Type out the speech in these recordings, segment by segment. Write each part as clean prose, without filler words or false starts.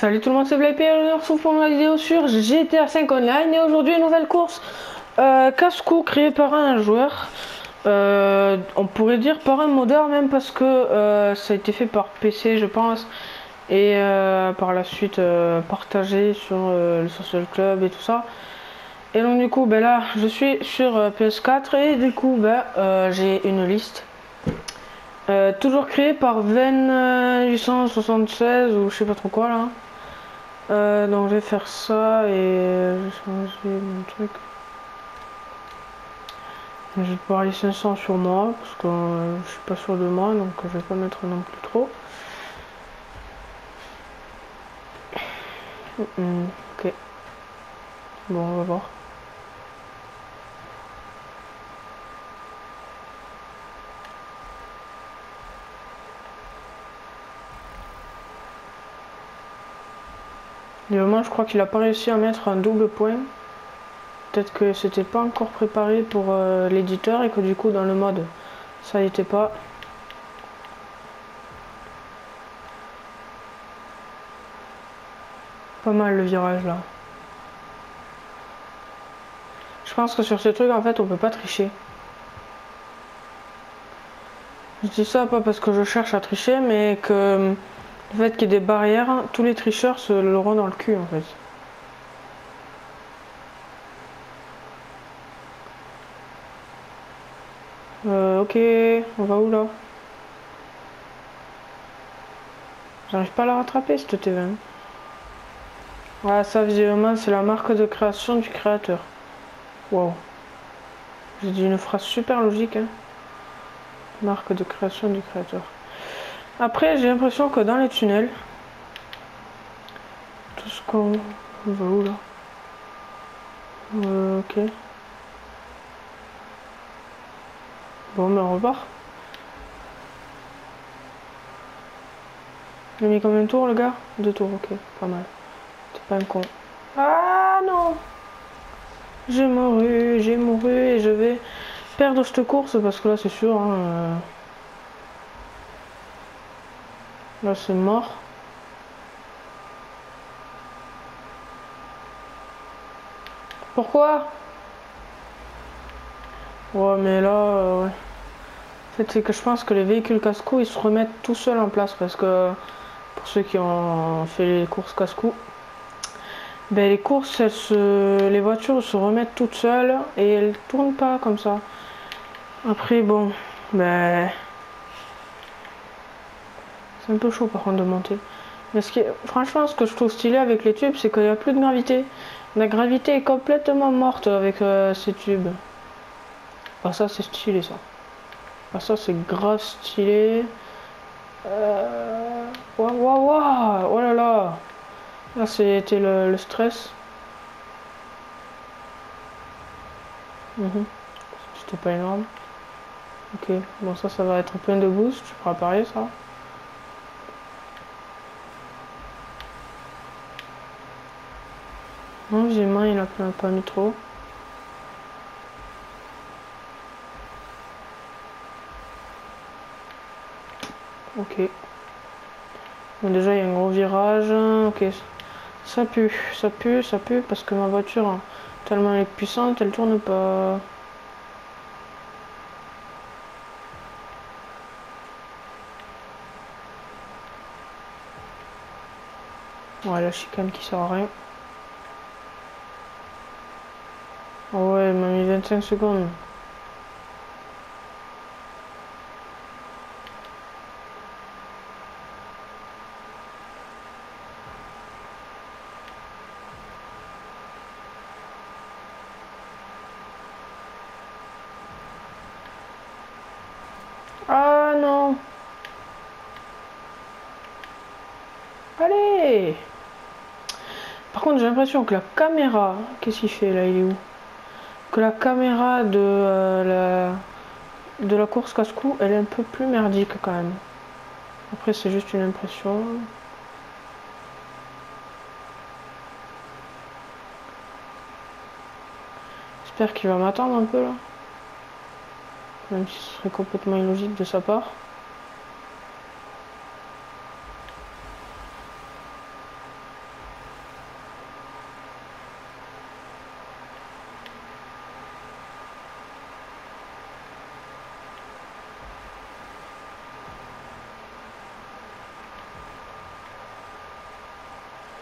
Salut tout le monde, c'est Blippi et on se retrouve pour une nouvelle vidéo sur GTA 5 Online. Et aujourd'hui, une nouvelle course casse-cou créée par un joueur. On pourrait dire par un modeur même parce que ça a été fait par PC je pense. Et par la suite partagé sur le Social Club et tout ça. Et donc du coup, ben là, je suis sur PS4 et du coup, j'ai une liste. Toujours créée par Ven876 ou je sais pas trop quoi là. Donc je vais faire ça et je vais changer mon truc. Je vais parler 500 sur moi parce que je suis pas sûr de moi, donc je vais pas mettre non plus trop. Ok. Bon, on va voir. Et moi, je crois qu'il a pas réussi à mettre un double point. Peut-être que c'était pas encore préparé pour l'éditeur et que du coup dans le mode ça y était pas. Pas mal le virage là. Je pense que sur ce truc en fait on peut pas tricher. Je dis ça pas parce que je cherche à tricher, mais que le fait qu'il y ait des barrières, tous les tricheurs se l'auront dans le cul en fait. Ok, on va où là? J'arrive pas à la rattraper cette TV. Ah, ça visiblement c'est la marque de création du créateur. Wow. J'ai dit une phrase super logique, hein. Marque de création du créateur. Après, j'ai l'impression que dans les tunnels, tout ce qu'on... On va où là? Ok. Bon, mais on repart. Il a mis combien de tours le gars? 2 tours, ok, pas mal. T'es pas un con. Ah non! J'ai mouru et je vais perdre cette course parce que là c'est sûr, hein, là c'est mort. Pourquoi? Ouais, mais là, ouais. En fait, c'est que je pense que les véhicules casse-cou ils se remettent tout seuls en place parce que pour ceux qui ont fait les courses casse-cou, ben les courses, les voitures se remettent toutes seules et elles tournent pas comme ça. Après, bon, ben c'est un peu chaud par contre de monter. Mais franchement, ce que je trouve stylé avec les tubes, c'est qu'il n'y a plus de gravité. La gravité est complètement morte avec ces tubes. Ah, ça, c'est stylé, ça. Ah, ça, c'est grave stylé. Waouh, waouh, waouh. Oh là là. Là, c'était le stress. C'était pas énorme. Ok, bon, ça va être plein de boost. Je pourrais parier, ça. Non, j'ai main, il a pas mis trop. Ok. Bon, déjà, il y a un gros virage. Ok. Ça pue, ça pue, ça pue parce que ma voiture, hein, tellement elle est puissante, elle tourne pas. Ouais, la chicane qui sert à rien. Oh ouais, elle m'a mis 25 secondes. Ah non! Allez! Par contre, j'ai l'impression que la caméra... Qu'est-ce qu'il fait là? Il est où? Que la caméra de la course casse-cou, elle est un peu plus merdique quand même. Après, c'est juste une impression. J'espère qu'il va m'attendre un peu là. Même si ce serait complètement illogique de sa part.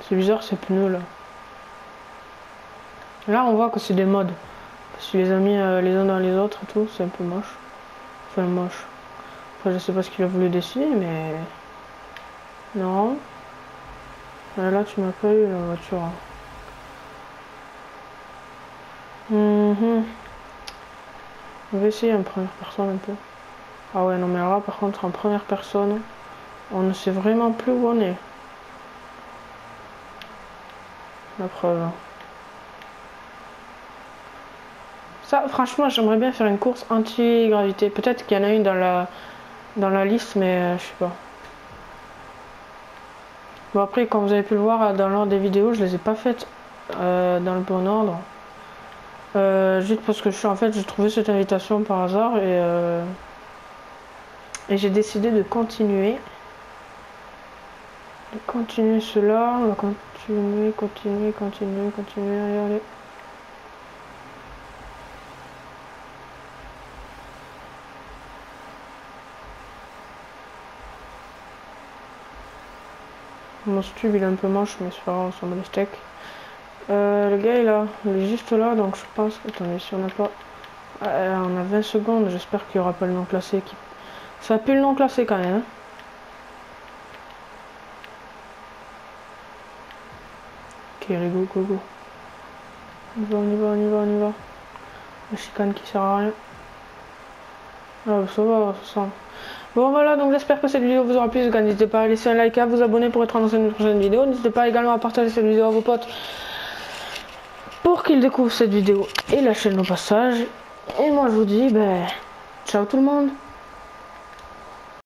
C'est bizarre ces pneus là. Là on voit que c'est des mods. Parce que les a mis les uns dans les autres et tout, c'est un peu moche. Enfin moche. Enfin, je sais pas ce qu'il a voulu dessiner mais... Non. Là tu m'as pas eu la voiture. On va essayer en première personne un peu. Ah ouais non mais là par contre en première personne, on ne sait vraiment plus où on est. La preuve. Ça, franchement, j'aimerais bien faire une course anti-gravité. Peut-être qu'il y en a une dans la liste, mais je sais pas. Bon, après, comme vous avez pu le voir dans l'ordre des vidéos, je les ai pas faites dans le bon ordre. Juste parce que en fait, j'ai trouvé cette invitation par hasard et j'ai décidé de continuer. De continuer cela. On va continuer, allez, allez. Mon tube il est un peu moche mais c'est pas grave, on s'en bat les steaks. Le gars il est juste là donc je pense... Attendez, si on n'a pas... on a 20 secondes, j'espère qu'il n'y aura pas le nom classé qui... Ça pue le nom classé quand même. Hein. Ok, allez go go go. On y va. La chicane qui sert à rien. Ah ça va, ça sent. Bon voilà, donc j'espère que cette vidéo vous aura plu. N'hésitez pas à laisser un like et à vous abonner pour être annoncé dans une prochaine vidéo. N'hésitez pas également à partager cette vidéo à vos potes pour qu'ils découvrent cette vidéo et la chaîne au passage. Et moi je vous dis, ciao tout le monde.